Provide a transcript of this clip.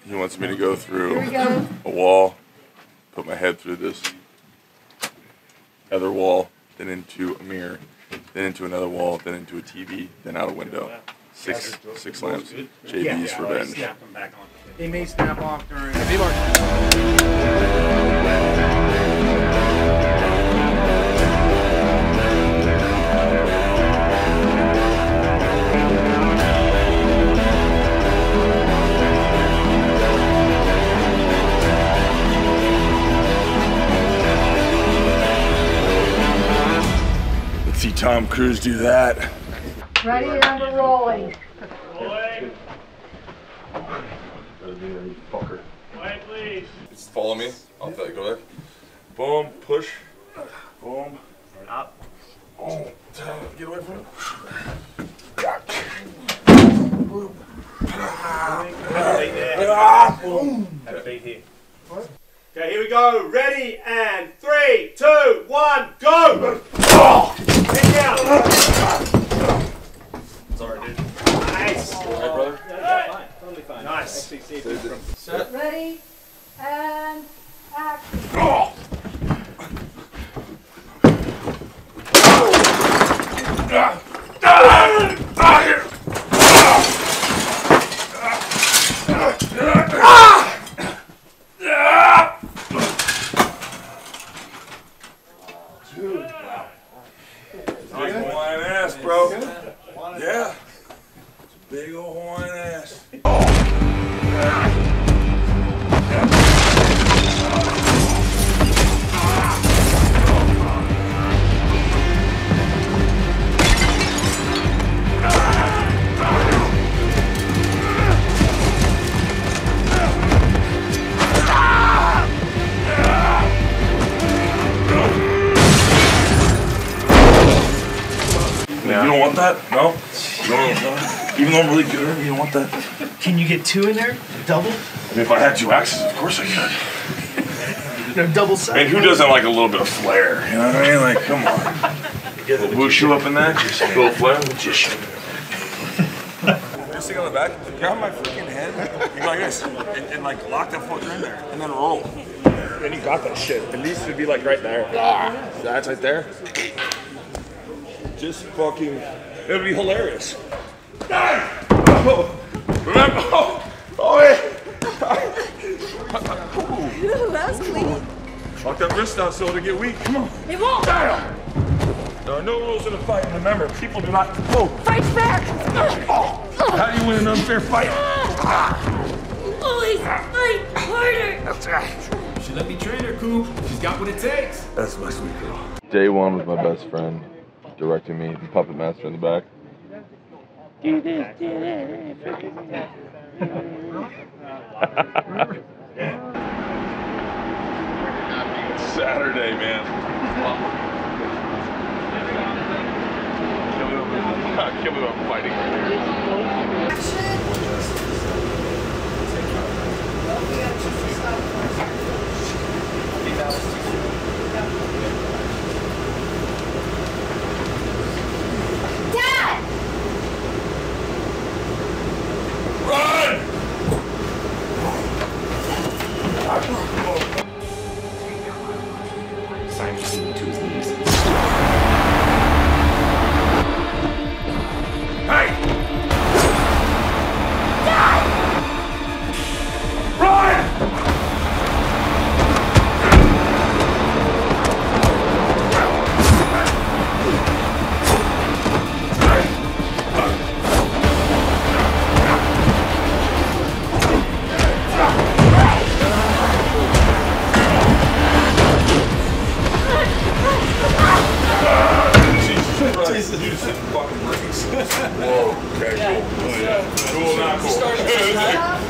He wants me to go through a wall, put my head through this other wall, then into a mirror, then into another wall, then into a TV, then out a window. Six slams. JB's revenge. They may snap off during. Let's see Tom Cruise do that. Ready and we're rolling. Fucker. Quiet, please. Just follow me. I'll go there. Boom, push. Boom. Up. Oh, get away from him. Have a beat here. Okay, here we go. Ready and 3, 2, 1, go! Take down. Sorry, dude. Nice. Hey, brother. Yeah, fine. Totally fine. Nice. Set. Ready and action. Dude, wow. Big Hawaiian ass, bro. Yeah. It's a big old Hawaiian ass. You don't want that? No? You don't want that? Even though I'm really good, you don't want that? Can you get 2 in there? Double? I mean, if I had 2 axes, of course I could. No, double side. I mean, who doesn't like a little bit of flair? You know what I mean? Like, come on. Get the wushu up in that, just a little flair. Magician. Just stick on the back, grab my freaking head, you go like this, and like lock that fucker in there, and then roll. And you got that shit. At least it'd be like right there. That's right there. Just fucking, it would be hilarious. Oh, remember? Oh yeah. Ooh, that was clean. Lock that wrist out so it'll get weak. Come on. It won't. Damn. There are no rules in a fight. Remember, people do not. Oh. Fight back. How do you win an unfair fight? Always fight harder. That's right. She let me train her, Coop. She's got what it takes. That's my sweet girl. Day one with my best friend, directing me, the puppet master in the back. Do this, do this. Saturday, man. I can't believe I'm fighting right Dad! Run! Simon sinking to his knees. Hey! Run! Jesus, you just hit fucking bricks. Whoa, okay, cool. Oh, yeah. Cool, not cool.